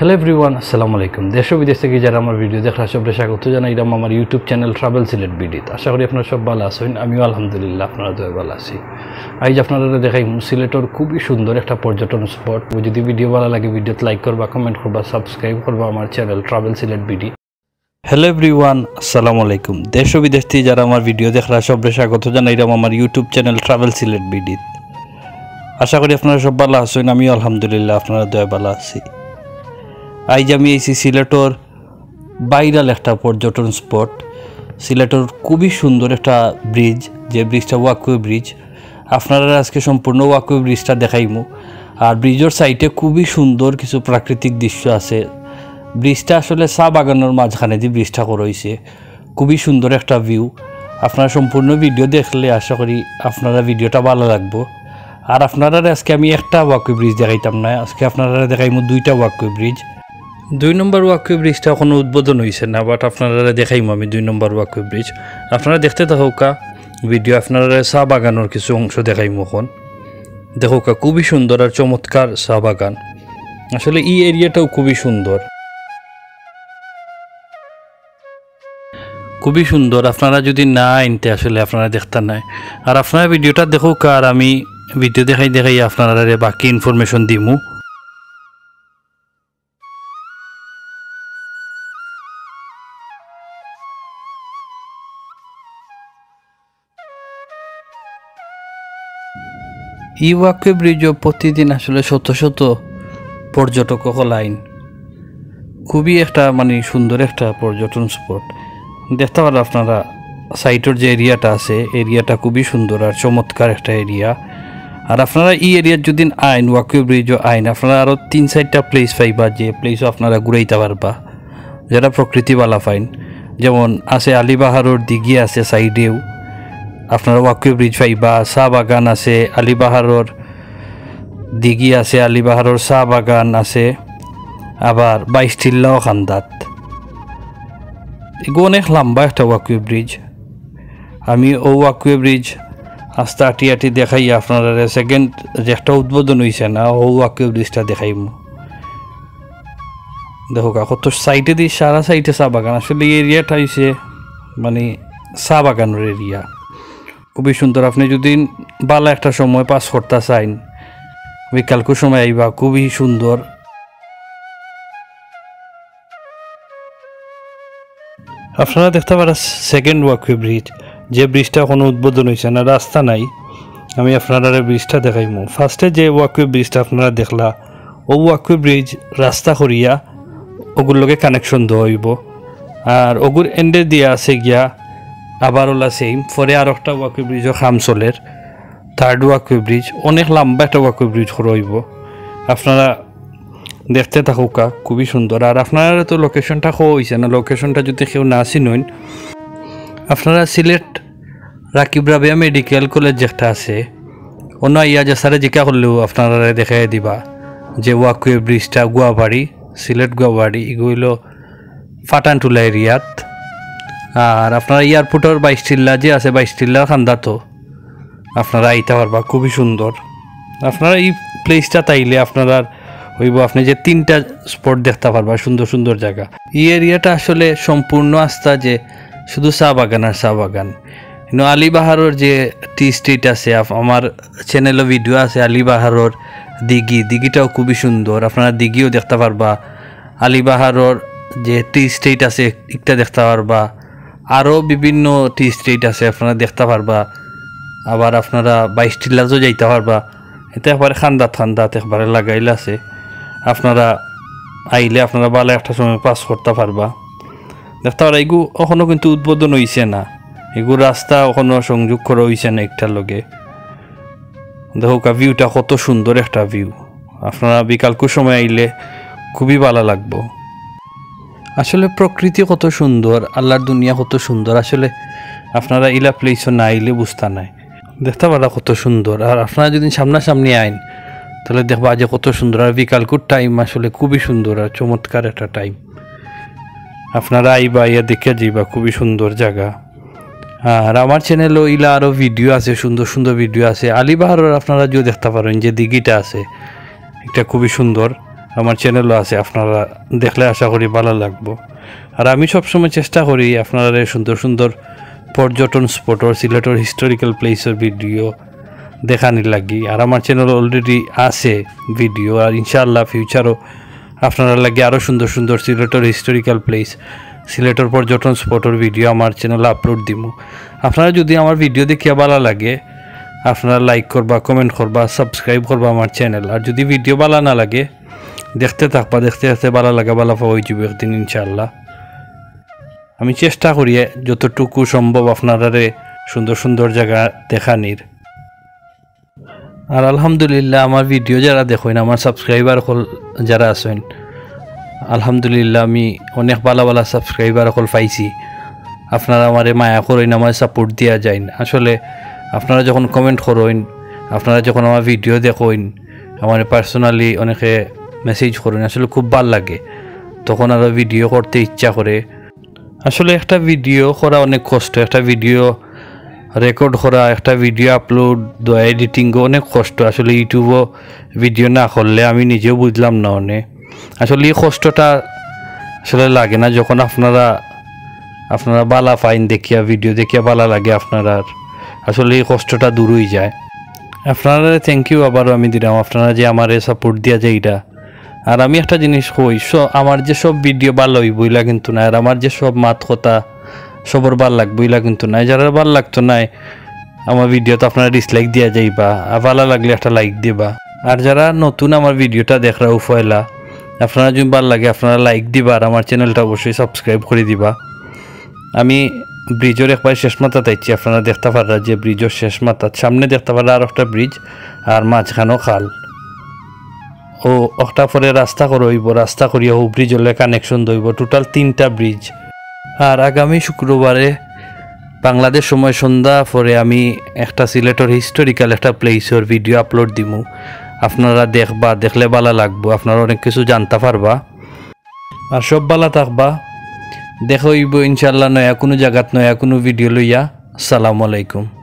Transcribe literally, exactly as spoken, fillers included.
Hello everyone, আসসালামু আলাইকুম। দেশ ও বিদেশ থেকে যারা আমার ভিডিও দেখার সবাই স্বাগত জানাই। এটা আমার ইউটিউব চ্যানেল ট্রাভেল সিলেট বিডিত। আশা করি আপনারা সব ভালো আছেন, আমিও আলহামদুলিল্লাহ আপনারা দয়া ভালো আছি। আজ আপনারা দেখাই সিলেটের খুবই সুন্দর একটা পর্যটন স্পট। যদি ভিডিও ভালো লাগে ভিডিওতে লাইক করবা, কমেন্ট করবা, সাবস্ক্রাইব করবা আমার channel travel Sylhet BD. Hello everyone, আসসালামু আলাইকুম। দেশ ও বিদেশ থেকে যারা আমার ভিডিও দেখার সবাই স্বাগত জানাই। এটা আমার ইউটিউব চ্যানেল ট্রাভেল সিলেট বিডিত। আশা করি আপনারা সব ভালো আছেন, আমিও আলহামদুলিল্লাহ আপনারা দয়া ভালো আছি। আজ আমি এসেছি সিলেটর ভাইরাল একটা পর্যটন স্পট। সিলেটর খুবই সুন্দর একটা ব্রিজ, যে ব্রিজটা ওয়াকওয়ে ব্রিজ। আপনারা আজকে সম্পূর্ণ ওয়াকওয়ে ব্রিজটা দেখাইমু। আর ব্রিজের সাইডে খুবই সুন্দর কিছু প্রাকৃতিক দৃশ্য আছে। ব্রিজটা আসলে চা বাগানের মাঝখানে দিয়ে ব্রিজটা করা হয়েছে। খুবই সুন্দর একটা ভিউ। আপনারা সম্পূর্ণ ভিডিও দেখলে আশা করি আপনারা ভিডিওটা ভালো লাগবো। আর আপনারা আজকে আমি একটা ওয়াকওয়ে ব্রিজ দেখাইতাম না, আজকে আপনারা দেখাইমু দুইটা ওয়াকওয়ে ব্রিজ। দুই নম্বর ওয়াকওয়ে ব্রিজটা এখনো উদ্বোধন হয়েছে না, বাট আপনারা দেখাইম আমি দুই নম্বর ওয়াকওয়ে ব্রিজ। আপনারা দেখতে থাকুকা ভিডিও, আপনারা চা বাগানের কিছু অংশ দেখাইম এখন। দেখুকা খুবই সুন্দর আর চমৎকার চা বাগান। আসলে এই এরিয়াটাও খুবই সুন্দর, খুবই সুন্দর। আপনারা যদি না আনতে আসলে আপনারা দেখতে নাই। আর আপনারা ভিডিওটা দেখুকা, আর আমি ভিডিও দেখাই দেখাই আপনারা বাকি ইনফরমেশন দিমু। এই ওয়াকওয়ে ব্রিজও প্রতিদিন আসলে শত শত পর্যটক লাইন। খুবই একটা মানে সুন্দর একটা পর্যটন স্পট। দেখতে পারেন আপনারা সাইটের যে এরিয়াটা আছে, এরিয়াটা খুবই সুন্দর আর চমৎকার একটা এরিয়া। আর আপনারা এই এরিয়ার যদি আইন ওয়াকওয়ে ব্রিজও আইন, আপনারা আরও তিন চারটা প্লেস পাইবা, যে প্লেসও আপনারা ঘুরাইতে পারবা, যেটা প্রকৃতি বালা ফাইন। যেমন আছে আলিবাহারের দিঘি আছে সাইডেও, আপনারা ওয়াকওয়ে ব্রিজ পাইবা। চা বাগান আছে, আলিবাহারের দিঘি আছে, আলিবাহারের চা বাগান আছে, আবার বাইশ টিল্লাও খান্দাত। এগুলো অনেক লম্বা একটা ওয়াকওয়ে ব্রিজ। আমি ও ওয়াকওয়ে ব্রিজ আস্তে আটি আটি দেখাই আপনারা। সেকেন্ড যেটা উদ্বোধন হয়েছে না, ও ওয়াকওয়ে ব্রিজটা দেখাইম। দেখো কত সাইডে দিয়ে সারা সাইডে চা বাগান। আসলে এই এরিয়াটা হয়েছে মানে চা বাগানের এরিয়া, খুবই সুন্দর। আপনি যদি ভালো একটা সময় পাস করতে চাইন, বিকালকুর সময় আইবা, খুবই সুন্দর। আপনারা দেখতে পারেন সেকেন্ড ওয়াকওয়ে ব্রিজ, যে ব্রিজটা এখনো উদ্বোধন হয়েছে না, রাস্তা নাই। আমি আপনারা ব্রিজটা দেখাইমু। ফার্স্টে যে ওয়াকওয়ে ব্রিজটা আপনারা দেখলা, ও ওয়াকওয়ে ব্রিজ রাস্তা করিয়া ওগুর লগে কানেকশন দেওয়া হইব। আর ওগুর এন্ডে দিয়া আছে গিয়া আবার ওলা সেম পরে আর একটা ওয়াকওয়ে ব্রিজও খাম চলের। থার্ড ওয়াকওয়ে ব্রিজ অনেক লম্বা একটা ওয়াকওয়ে ব্রিজ করা হইব। আপনারা দেখতে থাকুকা, খুবই সুন্দর। আর আপনারা তো লোকেশনটা খোয়া হয়েছে না, লোকেশনটা যদি কেউ না চিনুন, আপনারা সিলেট রাকিব রাবিয়া মেডিকেল কলেজ যেটা আছে, অন্য ইয়া যে সারে জিকা করলেও আপনারা দেখাই দিবা যে ওয়াকওয়ে ব্রিজটা গুয়াবাড়ি, সিলেট গুয়াবাড়ি এগুলো ফাটানটুলা এরিয়াত। আর আপনারা এয়ারপোর্টের বাইশ টিল্লা যে আছে, বাইশ টিল্লার খান্দা তো আপনারা আইতে পারবা, খুবই সুন্দর। আপনারা এই প্লেসটা তাইলে আপনারা হইব আপনি যে তিনটা স্পট দেখতে পারবা, সুন্দর সুন্দর জায়গা। এই এরিয়াটা আসলে সম্পূর্ণ আস্থা যে শুধু চা বাগান আর চা বাগান। কিন্তু আলিবাহারের যে টি স্ট্রিট আছে, আমার চ্যানেলে ভিডিও আছে আলিবাহারের দিঘি, দিঘিটাও খুবই সুন্দর। আপনারা দিঘিও দেখতে পারবা। আলিবাহারের যে টি স্ট্রিট আছে একটা দেখতে পারবা। আরও বিভিন্ন টি স্ট্রিট আছে আপনারা দেখতে পারবা। আবার আপনারা বাইশ টিল্লাতেও যাইতে পারবা। এটা একবারে খান্দাত খান্দাত একবারে লাগাইলে আছে। আপনারা আইলে আপনারা ভালো একটা সময় পাস করতে পারবা। দেখতে পারা এগু এখনও কিন্তু উদ্বোধন হয়েছে না, এগুলো রাস্তা এখনও সংযোগ করা হয়েছে না একটার লগে। দেখো ভিউটা কত সুন্দর একটা ভিউ। আপনারা বিকালকুর সময় আইলে খুবই ভালো লাগবো। আসলে প্রকৃতি কত সুন্দর, আল্লাহর দুনিয়া কত সুন্দর। আসলে আপনারা ইলা প্লেসও না আইলে বুঝতে নাই, দেখতে পারা কত সুন্দর। আর আপনারা যদি সামনাসামনি আইন তাহলে দেখবা যে কত সুন্দর। আর বিকালকুর টাইম আসলে খুবই সুন্দর আর চমৎকার একটা টাইম। আপনারা আইবা, ইয়া দেখে যাইবা, খুবই সুন্দর জায়গা। আর আমার চ্যানেলও ইলা আরও ভিডিও আছে, সুন্দর সুন্দর ভিডিও আছে। আলিবাহারের আপনারা যদি দেখতে পারেন যে দিঘিটা আছে, এটা খুবই সুন্দর। আমার চ্যানেলও আছে, আপনারা দেখলে আশা করি ভালো লাগবো। আর আমি সবসময় চেষ্টা করি আপনারা সুন্দর সুন্দর পর্যটন স্পটর সিলেটের হিস্টোরিক্যাল প্লেসের ভিডিও দেখানির লাগি। আর আমার চ্যানেল অলরেডি আছে ভিডিও, আর ইনশাআল্লাহ ফিউচারও আপনারা লাগে আরও সুন্দর সুন্দর সিলেটের হিস্টোরিক্যাল প্লেস সিলেটের পর্যটন স্পটর ভিডিও আমার চ্যানেলে আপলোড দিব। আপনারা যদি আমার ভিডিও দেখিয়া ভালো লাগে আপনারা লাইক করবা, কমেন্ট করবা, সাবস্ক্রাইব করবা আমার চ্যানেল। আর যদি ভিডিও ভালো না লাগে দেখতে থাকবা, দেখতে দেখতে ভালো লাগে ভালো পাওয়া হয়ে যাবে একদিন ইনশাআল্লাহ। আমি চেষ্টা করি যতটুকু সম্ভব আপনারা সুন্দর সুন্দর জায়গা দেখানির। আর আলহামদুলিল্লাহ আমার ভিডিও যারা দেখেন, আমার সাবস্ক্রাইবার হল যারা আছেন, আলহামদুলিল্লাহ আমি অনেক ভালো ভালো সাবস্ক্রাইবার হল পাইছি। আপনারা আমার মায়া করেন, আমার সাপোর্ট দেওয়া যায়। আসলে আপনারা যখন কমেন্ট করেন, আপনারা যখন আমার ভিডিও দেখেন, আমার পার্সোনালি অনেকে মেসেজ করেন, আসলে খুব ভালো লাগে। তখন আরও ভিডিও করতে ইচ্ছা করে। আসলে একটা ভিডিও করা অনেক কষ্ট, একটা ভিডিও রেকর্ড করা, একটা ভিডিও আপলোড দেওয়া, এডিটিংও অনেক কষ্ট। আসলে ইউটিউবও ভিডিও না করলে আমি নিজেও বুঝলাম না অনেক। আসলে এই কষ্টটা আসলে লাগে না যখন আপনারা আপনারা বালা ফাইন দেখিয়া ভিডিও দেখিয়া ভালো লাগে আপনারা, আসলে এই কষ্টটা দূর হয়ে যায়। আপনারা থ্যাংক ইউ আবারও আমি দিলাম, আপনারা যে আমার সাপোর্ট দিয়া যায় এটা। আর আমি একটা জিনিস কই, আমার যে সব ভিডিও ভালো হইব ইলা কিন্তু না, আর আমার যে সব মাত কথা সবর ভাল লাগবো ইলা কিন্তু নাই। যারা ভাল লাগতো নাই আমার ভিডিও তো আপনারা ডিসলাইক দিয়া যাইবা, আর ভালো লাগলে একটা লাইক দিবা। আর যারা নতুন আমার ভিডিওটা দেখরা উফয়লা, আপনারা যদি ভাল লাগে আপনারা লাইক দিবা, আর আমার চ্যানেলটা অবশ্যই সাবস্ক্রাইব করে দিবা। আমি ব্রিজের একবার শেষ মাথা তাইছি, আপনারা দেখতে পারা যে ব্রিজের শেষ মাথা সামনে দেখতে পারা আর একটা ব্রিজ, আর মাঝখানেও খাল। ও একটা পরে রাস্তা করে হইব, রাস্তা করিয়া ও ব্রিজ হলে কানেকশন দইব, টোটাল তিনটা ব্রিজ। আর আগামী শুক্রবারে বাংলাদেশ সময় সন্ধ্যা পরে আমি একটা সিলেটের হিস্টোরিক্যাল একটা প্লেসের ভিডিও আপলোড দিমু। আপনারা দেখবা, দেখলে ভালো লাগবো, আপনারা অনেক কিছু জানতে পারবা। আর সব ভালো থাকবা, দেখা হইব ইনশাল্লাহ নয়া কোনো জায়গাত নয়া কোনো ভিডিও লইয়া। আসসালামু আলাইকুম।